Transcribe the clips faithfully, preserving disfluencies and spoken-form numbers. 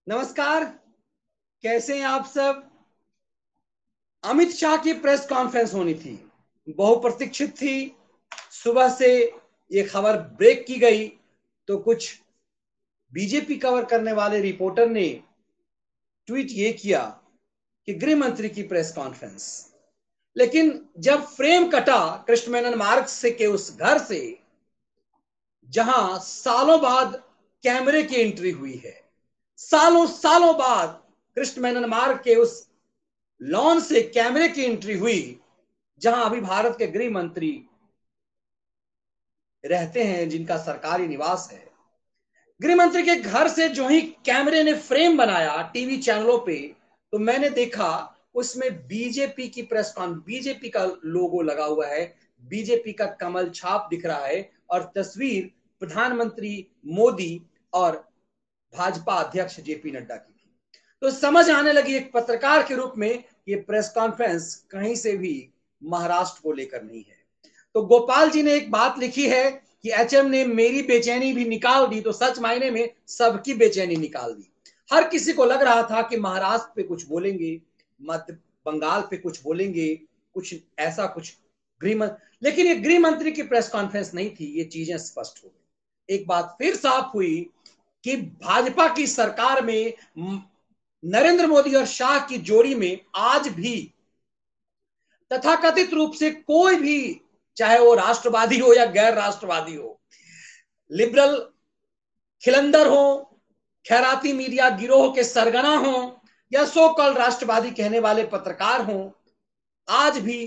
नमस्कार। कैसे हैं आप सब। अमित शाह की प्रेस कॉन्फ्रेंस होनी थी, बहुप्रतीक्षित थी। सुबह से ये खबर ब्रेक की गई तो कुछ बीजेपी कवर करने वाले रिपोर्टर ने ट्वीट ये किया कि गृह मंत्री की प्रेस कॉन्फ्रेंस। लेकिन जब फ्रेम कटा कृष्ण मेनन मार्ग से के उस घर से जहां सालों बाद कैमरे की एंट्री हुई है, सालों सालों बाद कृष्ण मेनन मार्ग के उस लॉन से कैमरे की एंट्री हुई जहां अभी भारत के गृह मंत्री रहते हैं, जिनका सरकारी निवास है। गृह मंत्री के घर से जो ही कैमरे ने फ्रेम बनाया टीवी चैनलों पे, तो मैंने देखा उसमें बीजेपी की प्रेस कॉन बीजेपी का लोगो लगा हुआ है, बीजेपी का कमल छाप दिख रहा है और तस्वीर प्रधानमंत्री मोदी और भाजपा अध्यक्ष जेपी नड्डा की थी। तो समझ आने लगी एक पत्रकार के रूप में ये प्रेस कॉन्फ्रेंस कहीं से भी महाराष्ट्र को लेकर नहीं है। तो गोपाल जी ने एक बात लिखी है कि एचएम ने मेरी बेचैनी भी निकाल दी, तो सच मायने में सबकी बेचैनी निकाल दी। हर किसी को लग रहा था कि महाराष्ट्र पे कुछ बोलेंगे, मध्य बंगाल पे कुछ बोलेंगे, कुछ ऐसा कुछ गृह मंत्री। लेकिन ये गृह मंत्री की प्रेस कॉन्फ्रेंस नहीं थी, ये चीजें स्पष्ट हो गई। एक बात फिर साफ हुई कि भाजपा की सरकार में नरेंद्र मोदी और शाह की जोड़ी में आज भी तथाकथित रूप से कोई भी, चाहे वो राष्ट्रवादी हो या गैर राष्ट्रवादी हो, लिबरल खिलंदर हो, खैराती मीडिया गिरोह के सरगना हो या सो कॉल राष्ट्रवादी कहने वाले पत्रकार हो, आज भी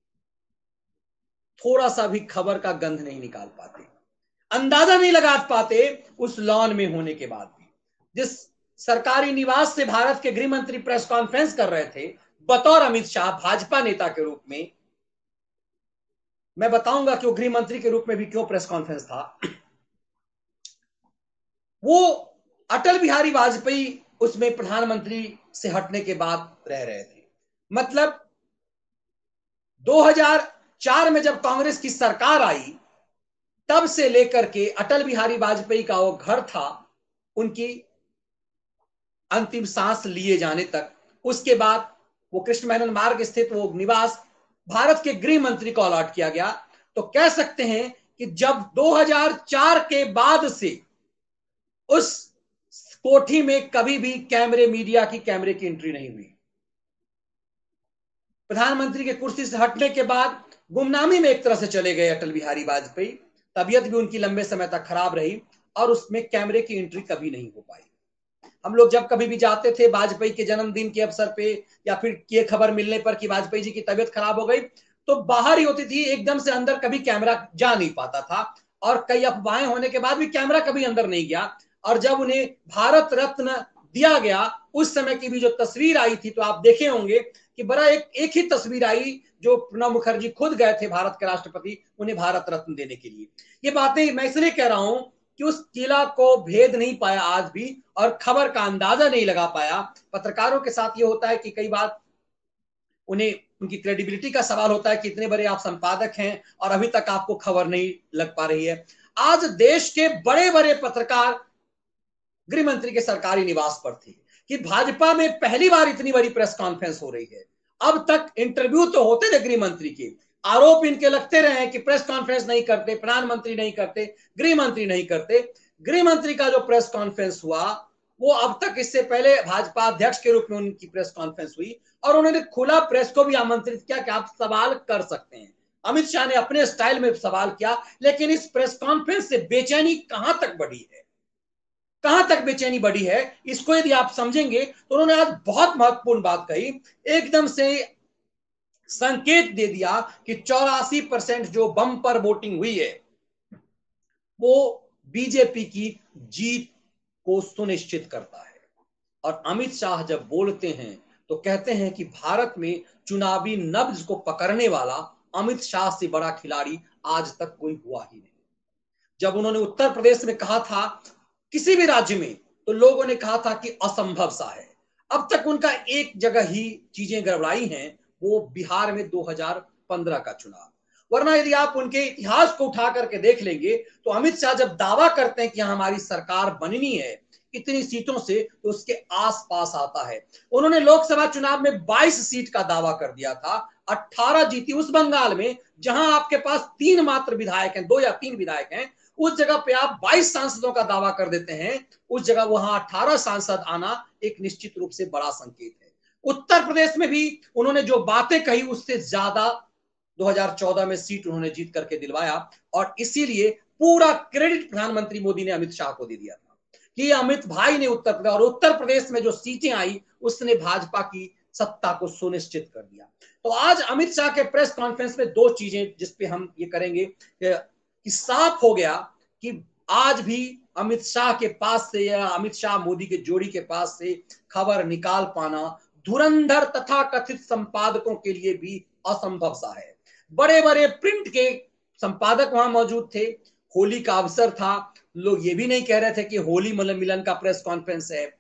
थोड़ा सा भी खबर का गंध नहीं निकाल पाते, अंदाजा नहीं लगा पाते उस लॉन में होने के बाद भी। जिस सरकारी निवास से भारत के गृह मंत्री प्रेस कॉन्फ्रेंस कर रहे थे बतौर अमित शाह भाजपा नेता के रूप में, मैं बताऊंगा कि वो गृह मंत्री के रूप में भी क्यों प्रेस कॉन्फ्रेंस था। वो अटल बिहारी वाजपेयी उसमें प्रधानमंत्री से हटने के बाद रह रहे थे। मतलब दो हज़ार चार में जब कांग्रेस की सरकार आई तब से लेकर के अटल बिहारी वाजपेयी का वो घर था उनकी अंतिम सांस लिए जाने तक। उसके बाद वो कृष्ण मेनन मार्ग स्थित वो निवास भारत के गृह मंत्री को अलॉट किया गया। तो कह सकते हैं कि जब दो हज़ार चार के बाद से उस कोठी में कभी भी कैमरे मीडिया की कैमरे की एंट्री नहीं हुई। प्रधानमंत्री के कुर्सी से हटने के बाद गुमनामी में एक तरह से चले गए अटल बिहारी वाजपेयी। तबीयत भी उनकी लंबे समय तक खराब रही और उसमें कैमरे की एंट्री कभी नहीं हो पाई। हम लोग जब कभी भी जाते थे वाजपेयी के जन्मदिन के अवसर पे या फिर ये खबर मिलने पर कि वाजपेयी जी की तबीयत खराब हो गई, तो बाहर ही होती थी, एकदम से अंदर कभी कैमरा जा नहीं पाता था और कई अफवाहें होने के बाद भी कैमरा कभी अंदर नहीं गया। और जब उन्हें भारत रत्न दिया गया उस समय की भी जो तस्वीर आई थी, तो आप देखे होंगे कि बड़ा एक एक ही तस्वीर आई जो प्रणब मुखर्जी खुद गए थे भारत के राष्ट्रपति उन्हें भारत रत्न देने के लिए। ये बातें मैं इसलिए कह रहा हूं कि उस किला को भेद नहीं पाया आज भी और खबर का अंदाजा नहीं लगा पाया। पत्रकारों के साथ ये होता है कि कई बार उन्हें उनकी क्रेडिबिलिटी का सवाल होता है कि इतने बड़े आप संपादक हैं और अभी तक आपको खबर नहीं लग पा रही है। आज देश के बड़े बड़े पत्रकार गृह मंत्री के सरकारी निवास पर थे कि भाजपा में पहली बार इतनी बड़ी प्रेस कॉन्फ्रेंस हो रही है। अब तक इंटरव्यू तो होते थे गृह मंत्री के, आरोप इनके लगते रहे कि प्रेस कॉन्फ्रेंस नहीं करते, प्रधानमंत्री नहीं करते, गृह मंत्री नहीं करते। गृह मंत्री का जो प्रेस कॉन्फ्रेंस हुआ वो अब तक, इससे पहले भाजपा अध्यक्ष के रूप में उनकी प्रेस कॉन्फ्रेंस हुई और उन्होंने खुला प्रेस को भी आमंत्रित किया कि आप सवाल कर सकते हैं। अमित शाह ने अपने स्टाइल में सवाल किया, लेकिन इस प्रेस कॉन्फ्रेंस से बेचैनी कहां तक बढ़ी है, कहां तक बेचैनी बढ़ी है, इसको यदि आप समझेंगे तो उन्होंने आज बहुत महत्वपूर्ण बात कही। एकदम से संकेत दे दिया कि चौरासी परसेंट जो बम पर वोटिंग हुई है वो बीजेपी की जीत को सुनिश्चित करता है। और अमित शाह जब बोलते हैं तो कहते हैं कि भारत में चुनावी नब्ज को पकड़ने वाला अमित शाह से बड़ा खिलाड़ी आज तक कोई हुआ ही नहीं। जब उन्होंने उत्तर प्रदेश में कहा था किसी भी राज्य में, तो लोगों ने कहा था कि असंभव सा है। अब तक उनका एक जगह ही चीजें गड़बड़ाई हैं, वो बिहार में दो हज़ार पंद्रह का चुनाव। वरना यदि आप उनके इतिहास को उठा करके देख लेंगे तो अमित शाह जब दावा करते हैं कि हमारी सरकार बननी है, इतनी सीटों से तो उसके आसपास आता है। उन्होंने लोकसभा चुनाव में बाईस सीट का दावा कर दिया था, अठारह जीती उस बंगाल में जहां आपके पास तीन मात्र विधायक हैं, दो या तीन विधायक हैं। उस जगह पे आप बाईस सांसदों का दावा कर देते हैं, उस जगह वहां अठारह सांसद आना एक निश्चित रूप से बड़ा संकेत है। उत्तर प्रदेश में भी उन्होंने जो बातें कही उससे ज्यादा दो हज़ार चौदह में सीट उन्होंने जीत करके दिलवाया, और इसीलिए पूरा क्रेडिट प्रधानमंत्री मोदी ने अमित शाह को दे दिया था कि अमित भाई ने उत्तर प्रदेश, और उत्तर प्रदेश में जो सीटें आई उसने भाजपा की सत्ता को सुनिश्चित कर दिया। तो आज अमित शाह के प्रेस कॉन्फ्रेंस में दो चीजें जिसपे हम ये करेंगे कि साफ हो गया कि आज भी अमित शाह के पास से या अमित शाह मोदी के जोड़ी के पास से खबर निकाल पाना धुरंधर तथा कथित संपादकों के लिए भी असंभव सा है। बड़े बड़े प्रिंट के संपादक वहां मौजूद थे, होली का अवसर था, लोग ये भी नहीं कह रहे थे कि होली मिलन का प्रेस कॉन्फ्रेंस है,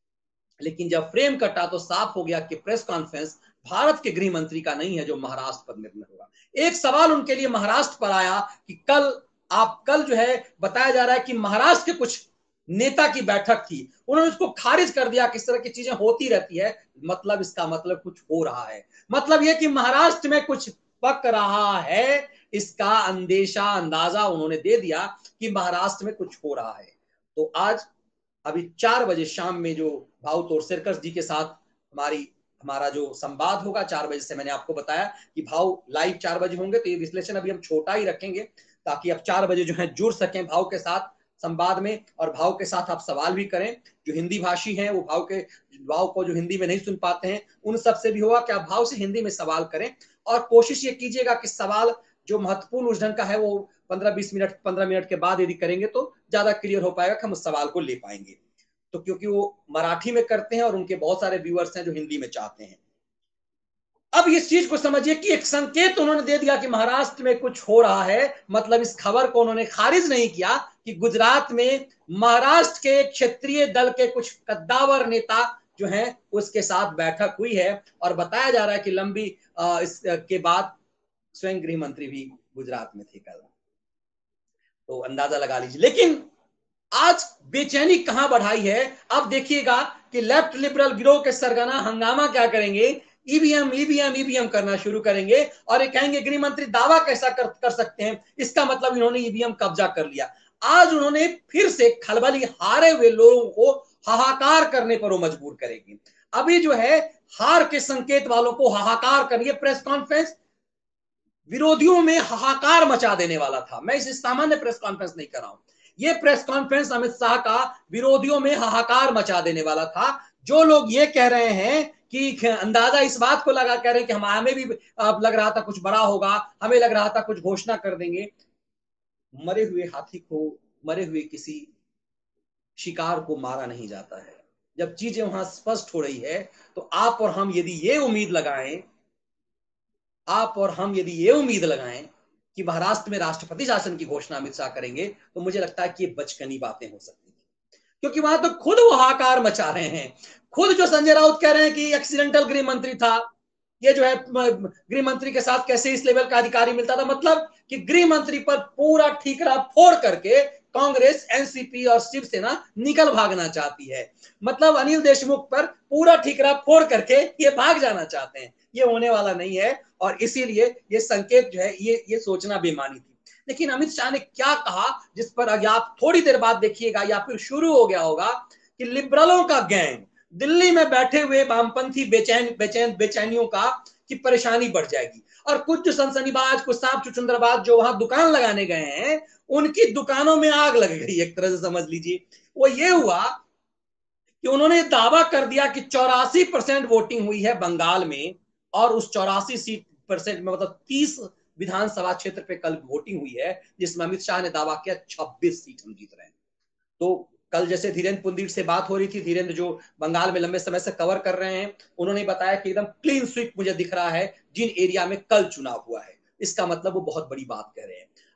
लेकिन जब फ्रेम कटा तो साफ हो गया कि प्रेस कॉन्फ्रेंस भारत के गृह मंत्री का नहीं है जो महाराष्ट्र पर निर्णय होगा। एक सवाल उनके लिए महाराष्ट्र पर आया कि कल आप कल जो है बताया जा रहा है कि महाराष्ट्र के कुछ नेता की बैठक थी, उन्होंने उसको खारिज कर दिया, किस तरह की चीजें होती रहती है, मतलब इसका मतलब कुछ हो रहा है, मतलब यह कि महाराष्ट्र में कुछ पक रहा है, इसका अंदेशा अंदाजा उन्होंने दे दिया कि महाराष्ट्र में कुछ हो रहा है। तो आज अभी चार बजे शाम में जो भाऊ तोरसेरकर जी के साथ हमारी हमारा जो संवाद होगा चार बजे से, मैंने आपको बताया कि भाव लाइव चार बजे होंगे, तो ये विश्लेषण अभी हम छोटा ही रखेंगे ताकि अब चार बजे जो है जुड़ सकें भाव के साथ संवाद में, और भाव के साथ आप सवाल भी करें। जो हिंदी भाषी हैं वो भाव के भाव को जो हिंदी में नहीं सुन पाते हैं उन सबसे भी होगा कि आप भाव से हिंदी में सवाल करें, और कोशिश ये कीजिएगा कि सवाल जो महत्वपूर्ण उस ढंग का है वो पंद्रह बीस मिनट पंद्रह मिनट के बाद यदि करेंगे तो ज्यादा क्लियर हो पाएगा कि हम उस सवाल को ले पाएंगे। तो क्योंकि वो मराठी में करते हैं और उनके बहुत सारे व्यूअर्स हैं जो हिंदी में चाहते हैं। अब इस चीज को समझिए कि एक संकेत उन्होंने दे दिया कि महाराष्ट्र में कुछ हो रहा है, मतलब इस खबर को उन्होंने खारिज नहीं किया कि गुजरात में महाराष्ट्र के क्षेत्रीय दल के कुछ कद्दावर नेता जो हैं उसके साथ बैठक हुई है, और बताया जा रहा है कि लंबी इसके बाद स्वयं गृह मंत्री भी गुजरात में थे कल, तो अंदाजा लगा लीजिए। लेकिन आज बेचैनी कहां बढ़ाई है, अब देखिएगा कि लेफ्ट लिबरल गिरोह के सरगना हंगामा क्या करेंगे, ईवीएम ईवीएम ईवीएम करना शुरू करेंगे, और ये कहेंगे गृह मंत्री दावा कैसा कर, कर सकते हैं, इसका मतलब इन्होंने ईवीएम कब्जा कर लिया। आज उन्होंने फिर से खलबली हारे हुए लोगों को हाहाकार करने पर वो मजबूर करेंगे। अभी जो है हार के संकेत वालों को हाहाकार करिए, प्रेस कॉन्फ्रेंस विरोधियों में हाहाकार मचा देने वाला था। मैं इसे सामान्य प्रेस कॉन्फ्रेंस नहीं कर रहा हूं, ये प्रेस कॉन्फ्रेंस अमित शाह का विरोधियों में हाहाकार मचा देने वाला था। जो लोग ये कह रहे हैं कि अंदाजा इस बात को लगा कह रहे हैं कि हम हमें भी लग रहा था कुछ बड़ा होगा, हमें लग रहा था कुछ घोषणा कर देंगे, मरे हुए हाथी को, मरे हुए किसी शिकार को मारा नहीं जाता है। जब चीजें वहां स्पष्ट हो रही है तो आप और हम यदि ये उम्मीद लगाएं आप और हम यदि ये उम्मीद लगाएं कि महाराष्ट्र में राष्ट्रपति शासन की घोषणा अमित शाह करेंगे, तो मुझे लगता है कि ये बचकानी बातें हो सकती हैं, क्योंकि वहां तो खुद वो हाहाकार मचा रहे हैं। खुद जो संजय राउत कह रहे हैं कि एक्सीडेंटल गृह मंत्री था, ये जो है गृह मंत्री के साथ कैसे इस लेवल का अधिकारी मिलता था, मतलब कि गृह मंत्री पर पूरा ठीकरा फोड़ करके कांग्रेस, एनसीपी और शिवसेना निकल भागना चाहती है। मतलब अनिल देशमुख पर पूरा ठीकरा फोड़ करके ये भाग जाना चाहते हैं। ये होने वाला नहीं है, और इसीलिए ये संकेत जो है ये ये सोचना बेमानी थी। लेकिन अमित शाह ने क्या कहा, जिस पर आप थोड़ी देर बाद देखिएगा या फिर शुरू हो गया होगा कि लिबरलों का गैंग दिल्ली में बैठे हुए वामपंथी बेचैन बेचैन बेचैनियों का की परेशानी बढ़ जाएगी, और कुछ जो सनसनीबाज, कुछ सांप चुचुंदरबाज जो वहां दुकान लगाने गए हैं उनकी दुकानों में आग लग गई, एक तरह से समझ लीजिए। वो ये हुआ कि उन्होंने दावा कर दिया कि चौरासी परसेंट वोटिंग हुई है बंगाल में, और उस चौरासी सीट परसेंट में मतलब तीस विधानसभा क्षेत्र पे कल वोटिंग हुई है, जिसमें अमित शाह ने दावा किया छब्बीस सीट हम जीत रहे हैं। तो कल जैसे धीरेन्द्र पुंदीर से बात हो रही थी, धीरेन्द्र जो बंगाल में लंबे समय से कवर कर रहे हैं, उन्होंने बताया कि एकदम क्लीन स्वीप मुझे दिख रहा है जिन एरिया में कल चुनाव हुआ है। इसका मतलब वो बहुत बड़ी बात कह रहे हैं।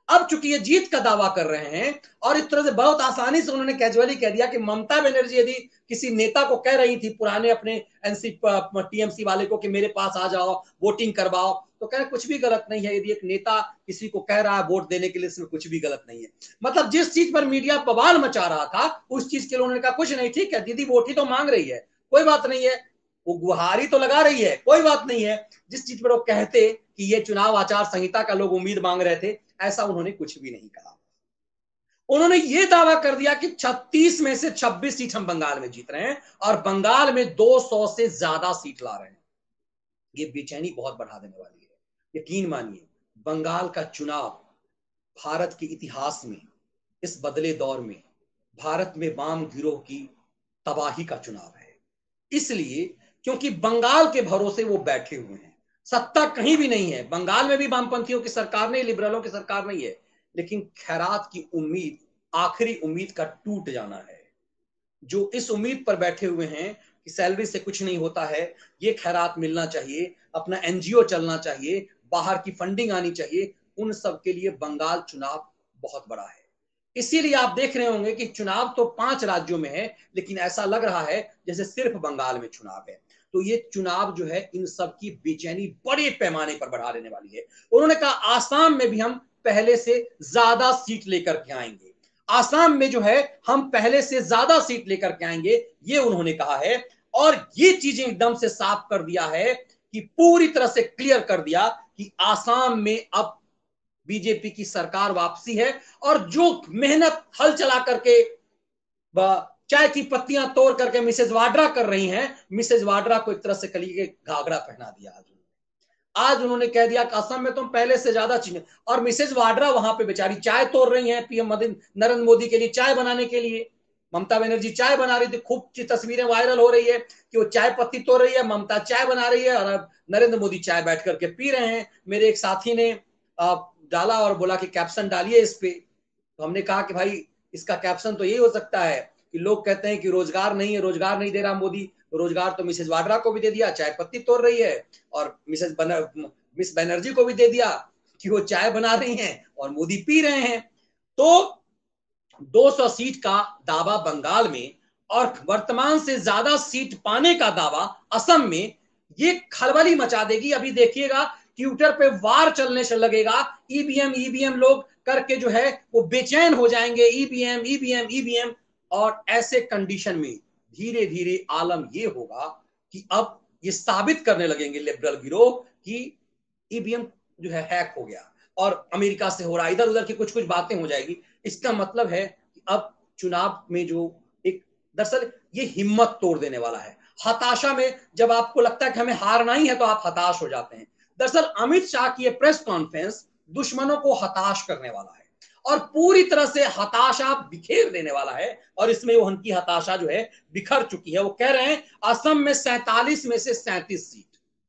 अब चूंकि ये जीत का दावा कर रहे हैं और इस तरह से बहुत आसानी से उन्होंने कैजुअली कह दिया कि ममता बनर्जी यदि किसी नेता को कह रही थी पुराने अपने एनसी टीएमसी वाले को कि मेरे पास आ जाओ वोटिंग करवाओ, तो कह रहे कुछ भी गलत नहीं है। यदि एक नेता किसी को कह रहा है वोट देने के लिए, इसमें कुछ भी गलत नहीं है। मतलब जिस चीज पर मीडिया बवाल मचा रहा था उस चीज के लिए उन्होंने कहा कुछ नहीं, ठीक है दीदी वोट ही तो मांग रही है, कोई बात नहीं है, वो गुहारी तो लगा रही है, कोई बात नहीं है। जिस चीज पर वो कहते कि ये चुनाव आचार संहिता का लोग उम्मीद मांग रहे थे, ऐसा उन्होंने कुछ भी नहीं कहा। उन्होंने ये दावा कर दिया कि छत्तीस में से छब्बीस सीट हम बंगाल में जीत रहे हैं और बंगाल में दो सौ से ज्यादा सीट ला रहे हैं। ये बेचैनी बहुत बढ़ा देने वाली है। यकीन मानिए बंगाल का चुनाव भारत के इतिहास में इस बदले दौर में भारत में वाम गिरोह की तबाही का चुनाव है। इसलिए क्योंकि बंगाल के भरोसे वो बैठे हुए हैं, सत्ता कहीं भी नहीं है। बंगाल में भी वामपंथियों की सरकार नहीं, लिबरलों की सरकार नहीं है, लेकिन खैरात की उम्मीद, आखिरी उम्मीद का टूट जाना है। जो इस उम्मीद पर बैठे हुए हैं कि सैलरी से कुछ नहीं होता है, ये खैरात मिलना चाहिए, अपना एनजीओ चलना चाहिए, बाहर की फंडिंग आनी चाहिए, उन सब के लिए बंगाल चुनाव बहुत बड़ा है। इसीलिए आप देख रहे होंगे कि चुनाव तो पांच राज्यों में है, लेकिन ऐसा लग रहा है जैसे सिर्फ बंगाल में चुनाव है। तो ये चुनाव जो है इन सब की बेचैनी बड़े पैमाने पर बढ़ा देने वाली है। उन्होंने कहा आसाम में भी हम पहले से ज्यादा सीट लेकर के आएंगे, आसाम में जो है हम पहले से ज्यादा सीट लेकर के आएंगे, ये उन्होंने कहा है। और ये चीजें एकदम से साफ कर दिया है कि पूरी तरह से क्लियर कर दिया कि आसाम में अब बीजेपी की सरकार वापसी है। और जो मेहनत हल चला करके चाय की पत्तियां तोड़ करके मिसेज वाड्रा कर रही हैं, मिसेज वाड्रा को एक तरह से कली के घाघरा पहना दिया। आज आज उन्होंने कह दिया कि असम में तुम पहले से ज्यादा चीजें, और मिसेज वाड्रा वहां पे बेचारी चाय तोड़ रही हैं पीएम नरेंद्र मोदी के लिए, चाय बनाने के लिए। ममता बनर्जी चाय बना रही थी, खूब तस्वीरें वायरल हो रही है कि वो चाय पत्ती तोड़ रही है, ममता चाय बना रही है और नरेंद्र मोदी चाय बैठ करके पी रहे हैं। मेरे एक साथी ने डाला और बोला कि कैप्शन डालिए इस पे। तो हमने कहा कि भाई इसका कैप्शन तो यही हो सकता है कि लोग कहते हैं कि रोजगार नहीं है, रोजगार नहीं दे रहा मोदी, रोजगार तो मिसेज वाड्रा को भी दे दिया, चाय पत्ती तोड़ रही है, और मिसेज मिस बनर्जी को भी दे दिया कि वो चाय बना रही हैं और मोदी पी रहे हैं। तो दो सौ सीट का दावा बंगाल में और वर्तमान से ज्यादा सीट पाने का दावा असम में, ये खलबली मचा देगी। अभी देखिएगा ट्विटर पे वार चलने से लगेगा, ईवीएम ईवीएम लोग करके जो है वो बेचैन हो जाएंगे, ईवीएम ईवीएम ईवीएम। और ऐसे कंडीशन में धीरे धीरे आलम ये होगा कि अब ये साबित करने लगेंगे लिबरल गिरोह कि ईवीएम जो है हैक हो गया और अमेरिका से हो रहा, इधर उधर की कुछ कुछ बातें हो जाएगी। इसका मतलब है कि अब चुनाव में जो एक, दरअसल ये हिम्मत तोड़ देने वाला है। हताशा में जब आपको लगता है कि हमें हारना ही है तो आप हताश हो जाते हैं। दरअसल अमित शाह की प्रेस कॉन्फ्रेंस दुश्मनों को हताश करने वाला है और पूरी तरह से हताशा बिखेर देने वाला है। और इसमें वो उनकी हताशा जो है बिखर चुकी है। वो कह रहे हैं असम में सैंतालीस में से सैंतीस सीट,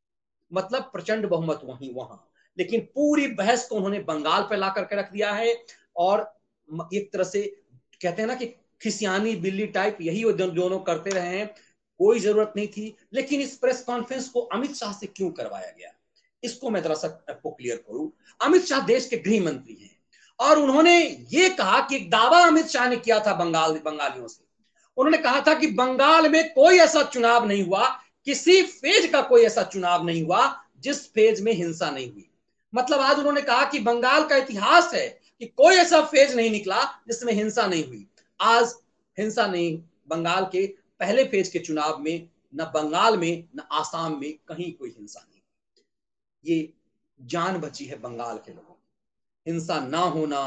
मतलब प्रचंड बहुमत वहीं वहां, लेकिन पूरी बहस को उन्होंने बंगाल पर ला करके रख दिया है। और एक तरह से कहते हैं ना कि खिसियानी बिल्ली टाइप, यही वो दोनों करते रहे हैं। कोई जरूरत नहीं थी, लेकिन इस प्रेस कॉन्फ्रेंस को अमित शाह से क्यों करवाया गया, इसको मैं जरा सा आपको क्लियर करूं। अमित शाह देश के गृह मंत्री हैं और उन्होंने ये कहा कि एक दावा अमित शाह ने किया था बंगाल बंगालियों से। उन्होंने कहा था कि बंगाल में कोई ऐसा चुनाव नहीं हुआ, किसी फेज का कोई ऐसा चुनाव नहीं हुआ जिस फेज में हिंसा नहीं हुई। मतलब आज उन्होंने कहा कि बंगाल का इतिहास है कि कोई ऐसा फेज नहीं निकला जिसमें हिंसा नहीं हुई। आज हिंसा नहीं, बंगाल के पहले फेज के चुनाव में न बंगाल में न आसाम में कहीं कोई हिंसा नहीं। ये जान बची है बंगाल के लोगों की। हिंसा ना होना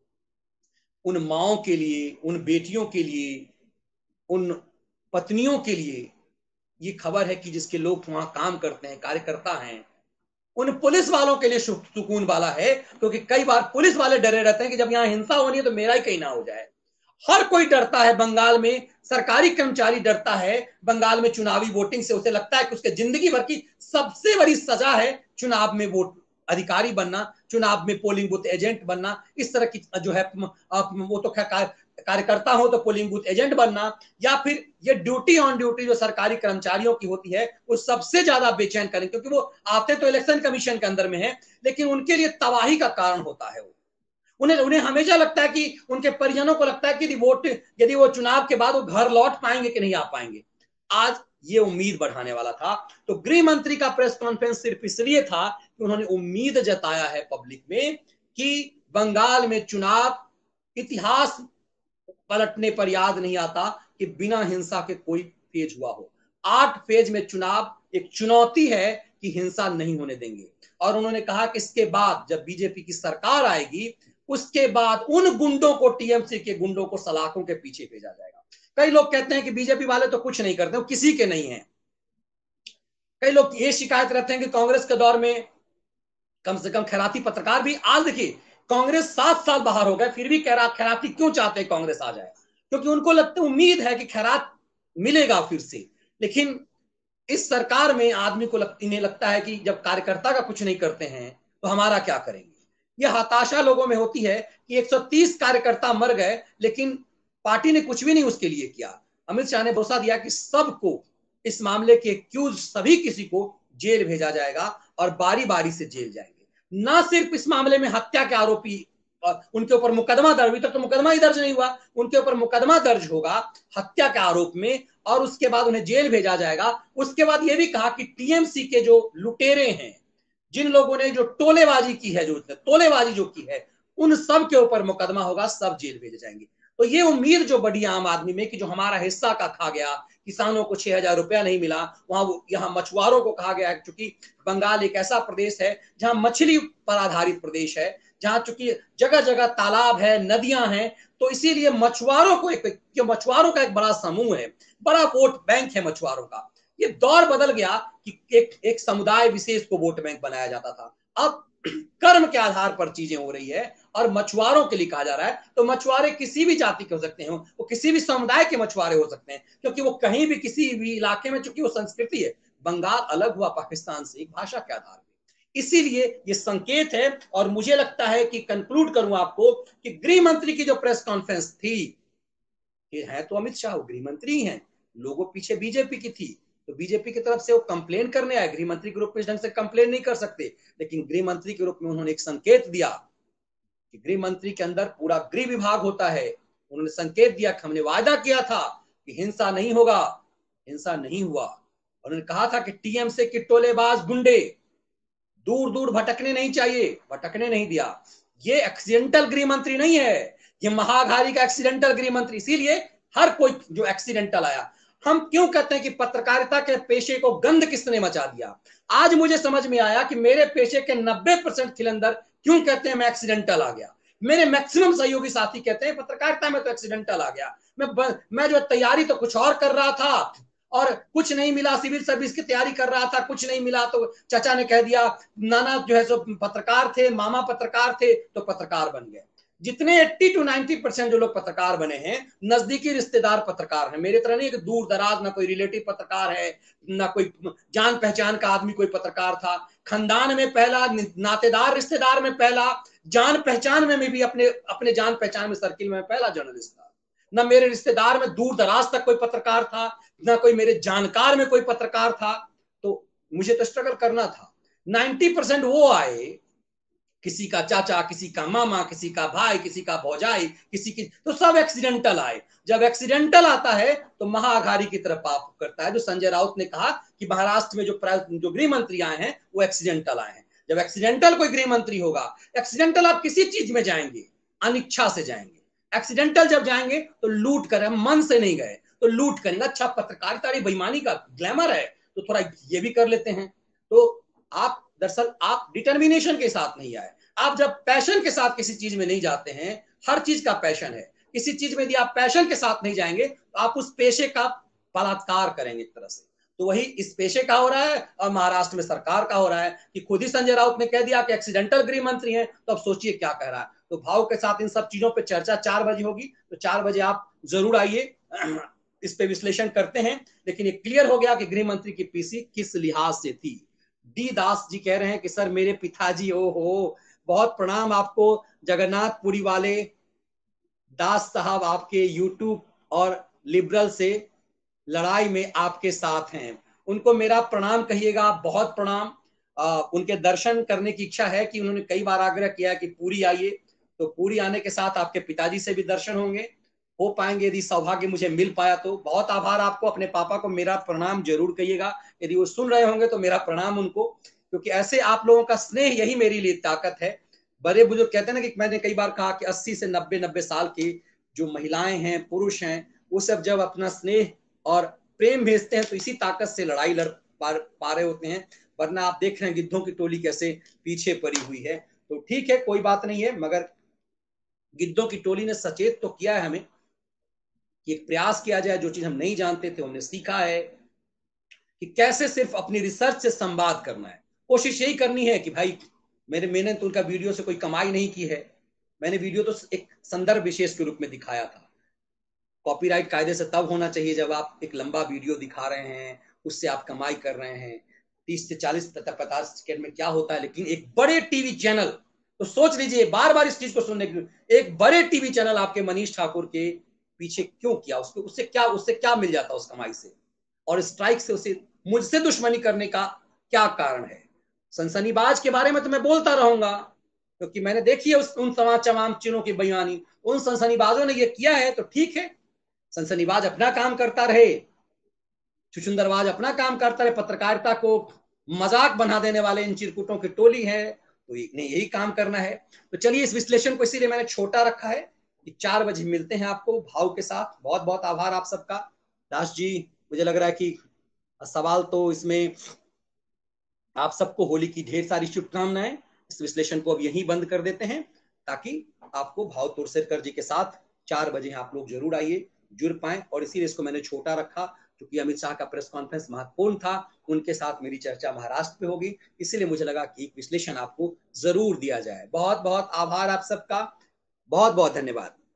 उन माओं के लिए, उन बेटियों के लिए, उन पत्नियों के लिए ये खबर है कि जिसके लोग वहां काम करते हैं, कार्यकर्ता हैं, उन पुलिस वालों के लिए सुकून वाला है। क्योंकि कई बार पुलिस वाले डरे रहते हैं कि जब यहां हिंसा होनी है तो मेरा ही कहीं ना हो जाए। हर कोई डरता है बंगाल में, सरकारी कर्मचारी डरता है बंगाल में चुनावी वोटिंग से। उसे लगता है कि उसके जिंदगी भर की सबसे बड़ी सजा है चुनाव में वोट अधिकारी बनना, चुनाव में पोलिंग बूथ एजेंट बनना। इस तरह की जो है वो तो कार्यकर्ता हो तो पोलिंग बूथ एजेंट बनना, या फिर ये ड्यूटी ऑन ड्यूटी जो सरकारी कर्मचारियों की होती है वो सबसे ज्यादा बेचैन करें, क्योंकि वो आते तो इलेक्शन कमीशन के अंदर में है लेकिन उनके लिए तबाही का कारण होता है। वो उन्हें उन्हें हमेशा लगता है कि उनके परिजनों को लगता है कि यदि वोट यदि वो चुनाव के बाद वो घर लौट पाएंगे कि नहीं आ पाएंगे। आज ये उम्मीद बढ़ाने वाला था। तो गृह मंत्री का प्रेस कॉन्फ्रेंस सिर्फ इसलिए था कि उन्होंने उम्मीद जताया है पब्लिक में कि बंगाल में चुनाव इतिहास पलटने पर याद नहीं आता कि बिना हिंसा के कोई फेज हुआ हो। आठ फेज में चुनाव एक चुनौती है कि हिंसा नहीं होने देंगे। और उन्होंने कहा कि इसके बाद जब बीजेपी की सरकार आएगी उसके बाद उन गुंडों को, टीएमसी के गुंडों को सलाखों के पीछे भेजा जाएगा। कई लोग कहते हैं कि बीजेपी वाले तो कुछ नहीं करते, वो किसी के नहीं है। कई लोग ये शिकायत रहते हैं कि कांग्रेस के दौर में कम से कम खैराती पत्रकार भी, आज देखिए कांग्रेस सात साल बाहर हो गए फिर भी खैराती क्यों चाहते हैं कांग्रेस आ जाए? क्योंकि उनको लगता उम्मीद है कि खैरात मिलेगा फिर से। लेकिन इस सरकार में आदमी को लग, इन्हें लगता है कि जब कार्यकर्ता का कुछ नहीं करते हैं तो हमारा क्या करेंगे। यह हताशा लोगों में होती है कि एक सौ तीस कार्यकर्ता मर गए लेकिन पार्टी ने कुछ भी नहीं उसके लिए किया। अमित शाह ने भरोसा दिया कि सबको इस मामले के एक्यूज सभी किसी को जेल भेजा जाएगा और बारी बारी से जेल जाएंगे। ना सिर्फ इस मामले में हत्या के आरोपी उनके ऊपर मुकदमा दर्ज, अभी तक तो मुकदमा ही दर्ज नहीं हुआ, उनके ऊपर मुकदमा दर्ज होगा हत्या के आरोप में और उसके बाद उन्हें जेल भेजा जाएगा। उसके बाद यह भी कहा कि टीएमसी के जो लुटेरे हैं, जिन लोगों ने जो टोलेबाजी की है, जो तोलेबाजी जो की है, उन सब के ऊपर मुकदमा होगा, सब जेल भेजे जाएंगे। तो ये उम्मीद जो बड़ी आम आदमी में कि जो हमारा हिस्सा का खा गया, किसानों को छह हजार रुपया नहीं मिला, वहां यहाँ मछुआरों को कहा गया है, क्योंकि बंगाल एक ऐसा प्रदेश है जहां मछली पर आधारित प्रदेश है, जहां चूंकि जगह जगह तालाब है, नदियां हैं, तो इसीलिए मछुआरों को एक मछुआरों का एक बड़ा समूह है, बड़ा वोट बैंक है मछुआरों का। ये दौर बदल गया कि एक एक समुदाय विशेष को वोट बैंक बनाया जाता था, अब कर्म के आधार पर चीजें हो रही है और मछुआरों के लिए कहा जा रहा है। तो मछुआरे किसी भी जाति के हो सकते हैं, वो किसी भी समुदाय के मछुआरे हो सकते हैं, क्योंकि वो कहीं भी किसी भी इलाके में, चूंकि वो संस्कृति है, बंगाल अलग हुआ पाकिस्तान से एक भाषा के आधार पर, इसीलिए ये संकेत है। और मुझे लगता है कि कंक्लूड करूं आपको कि गृह मंत्री की जो प्रेस कॉन्फ्रेंस थी, ये है तो अमित शाह गृह मंत्री हैं, लोगों पीछे बीजेपी की थी, तो बीजेपी की तरफ से वो कंप्लेन करने आए, गृह मंत्री के रूप में ढंग से कंप्लेन नहीं कर सकते, लेकिन गृह मंत्री के रूप में उन्होंने एक संकेत दिया कि गृह मंत्री के अंदर पूरा गृह विभाग होता है। उन्होंने संकेत दिया कि हमने वायदा किया था कि हिंसा नहीं होगा, हिंसा नहीं हुआ। उन्होंने कहा था कि टीएमसी के टोलेबाज गुंडे दूर दूर भटकने नहीं चाहिए, भटकने नहीं दिया। ये एक्सीडेंटल गृह मंत्री नहीं है, ये महाघारी का एक्सीडेंटल गृह मंत्री। इसीलिए हर कोई जो एक्सीडेंटल आया, हम क्यों कहते हैं कि पत्रकारिता के पेशे को गंद किसने मचा दिया? आज मुझे समझ में आया कि मेरे पेशे के नब्बे परसेंट खिलंदर क्यों कहते हैं मैं एक्सीडेंटल आ गया। मेरे मैक्सिमम सहयोगी साथी कहते हैं पत्रकारिता में तो एक्सीडेंटल आ गया, मैं मैं जो तैयारी तो कुछ और कर रहा था और कुछ नहीं मिला, सिविल सर्विस की तैयारी कर रहा था, कुछ नहीं मिला तो चाचा ने कह दिया, नाना जो है सो पत्रकार थे, मामा पत्रकार थे तो पत्रकार बन गए। जितने अस्सी टू नब्बे परसेंट जो लोग पत्रकार बने हैं, नजदीकी रिश्तेदार पत्रकार हैं। मेरे तरह नहीं कि दूर दराज ना कोई रिलेटिव पत्रकार है, ना कोई जान पहचान का आदमी कोई पत्रकार था। खानदान में पहला, नातेदार रिश्तेदार में पहला, जान पहचान में भी अपने अपने जान पहचान में सर्किल में पहला जर्नलिस्ट था। ना मेरे रिश्तेदार में दूर दराज तक कोई पत्रकार था, ना कोई मेरे जानकार में कोई पत्रकार था। तो मुझे तो स्ट्रगल करना था। नब्बे परसेंट वो आए, किसी का चाचा, किसी का मामा, किसी का भाई, किसी का भौजाई, किसी की, तो सब एक्सीडेंटल आए। जब एक्सीडेंटल आता है तो महाअघारी की तरफ पाप करता है। जो संजय राउत ने कहा कि महाराष्ट्र में जो जो गृह मंत्री आए हैं वो एक्सीडेंटल आए हैं। जब एक्सीडेंटल कोई गृह मंत्री होगा, एक्सीडेंटल आप किसी चीज में जाएंगे, अनिच्छा से जाएंगे। एक्सीडेंटल जब जाएंगे तो लूट करें, मन से नहीं गए तो लूट करेंगे। अच्छा, पत्रकारिता बेईमानी का ग्लैमर है तो थोड़ा ये भी कर लेते हैं। तो आप दरअसल आप डिटर्मिनेशन के साथ नहीं आए। आप जब पैशन के साथ किसी चीज में नहीं जाते हैं, हर चीज का पैशन है, किसी चीज में यदि आप पैशन के साथ नहीं जाएंगे तो आप उस पेशे का बलात्कार करेंगे एक तरह से। तो वही इस पेशे का हो रहा है और महाराष्ट्र में सरकार का हो रहा है कि खुद ही संजय राउत ने कह दिया कि एक्सीडेंटल गृह मंत्री हैं, तो अब सोचिए क्या कह रहा है। तो भाव के साथ इन सब चीजों पर चर्चा चार बजे होगी, तो चार बजे आप जरूर आइए, इस पे विश्लेषण करते हैं। लेकिन ये क्लियर हो गया कि गृह मंत्री की पीसी किस लिहाज से थी। डी दास जी कह रहे हैं कि सर मेरे पिताजी, ओ हो बहुत प्रणाम आपको, जगन्नाथपुरी वाले दास साहब आपके यूट्यूब और लिबरल से लड़ाई में आपके साथ हैं, उनको मेरा प्रणाम कहिएगा, बहुत प्रणाम। आ, उनके दर्शन करने की इच्छा है कि उन्होंने कई बार आग्रह किया कि पूरी आइए, तो पूरी आने के साथ आपके पिताजी से भी दर्शन होंगे, हो पाएंगे यदि सौभाग्य मुझे मिल पाया तो। बहुत आभार आपको, अपने पापा को मेरा प्रणाम जरूर कहिएगा, यदि वो सुन रहे होंगे तो मेरा प्रणाम उनको, क्योंकि ऐसे आप लोगों का स्नेह यही मेरे लिए ताकत है। बड़े बुजुर्ग कहते हैं ना कि मैंने कई बार कहा कि अस्सी से नब्बे नब्बे साल की जो महिलाएं हैं, पुरुष हैं, वो सब जब अपना स्नेह और प्रेम भेजते हैं तो इसी ताकत से लड़ाई लड़ पा, पा रहे होते हैं, वरना आप देख रहे हैं गिद्धों की टोली कैसे पीछे पड़ी हुई है। तो ठीक है, कोई बात नहीं है, मगर गिद्धों की टोली ने सचेत तो किया है हमें कि एक प्रयास किया जाए, जो चीज हम नहीं जानते थे हमने सीखा है कि कैसे सिर्फ अपनी रिसर्च से संवाद करना है। कोशिश यही करनी है कि भाई मेरे मैंने तो उनका वीडियो से कोई कमाई नहीं की है, मैंने वीडियो तो एक संदर्भ विशेष के रूप में दिखाया था। कॉपीराइट कायदे से तब होना चाहिए जब आप एक लंबा वीडियो दिखा रहे हैं, उससे आप कमाई कर रहे हैं। तीस से चालीस तथा पचास सेकेंड में क्या होता है, लेकिन एक बड़े टीवी चैनल, तो सोच लीजिए बार बार इस चीज को सुनने के, एक बड़े टीवी चैनल आपके मनीष ठाकुर के पीछे क्यों किया, उसको उससे क्या उससे क्या मिल जाता उस कमाई से, और स्ट्राइक से उसे मुझसे दुश्मनी करने का क्या कारण है। सनसनीबाज के बारे में तो मैं बोलता रहूंगा, क्योंकि मैंने देखी है उस उन तमाम तमाम चीनों की बयानी, उन सनसनीबाजों ने ये किया है तो ठीक है, सनसनीबाज अपना काम करता रहे, छुछुंदरबाज अपना काम करता रहे, पत्रकारिता को मजाक बना देने वाले इन चिरकुटों की टोली है, तो इन्हें यही काम करना है। तो चलिए, इस विश्लेषण को इसीलिए मैंने छोटा रखा है कि चार बजे मिलते हैं आपको भाव के साथ। बहुत बहुत आभार आप सबका। दास जी, मुझे लग रहा है कि सवाल तो इसमें, आप सबको होली की ढेर सारी शुभकामनाएं। इस विश्लेषण को अब यहीं बंद कर देते हैं, ताकि आपको भाव तोरसेरकर जी के साथ चार बजे आप लोग जरूर आइए, जुड़ पाए। और इसीलिए इसको मैंने छोटा रखा, क्योंकि अमित शाह का प्रेस कॉन्फ्रेंस महत्वपूर्ण था, उनके साथ मेरी चर्चा महाराष्ट्र पे होगी, इसीलिए मुझे लगा कि एक विश्लेषण आपको जरूर दिया जाए। बहुत बहुत आभार आप सबका, बहुत बहुत धन्यवाद।